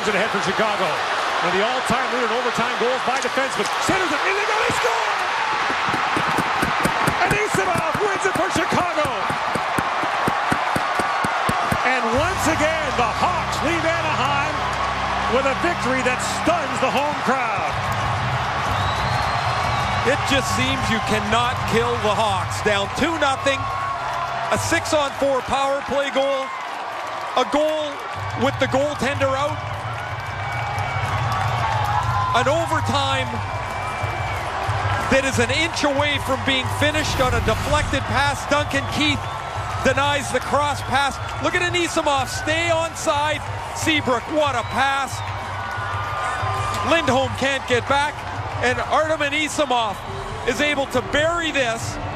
it ahead for Chicago. And the all-time leader in overtime goals by defensemen. Centers it, and they score! Anisimov wins it for Chicago. And once again, the Hawks leave Anaheim with a victory that stuns the home crowd. It just seems you cannot kill the Hawks. Down 2-0, a 6-on-4 power play goal, a goal with the goaltender out, an overtime that is an inch away from being finished on a deflected pass. Duncan Keith denies the cross pass. Look at Anisimov, stay onside. Seabrook, what a pass. Lindholm can't get back, and Artem Anisimov is able to bury this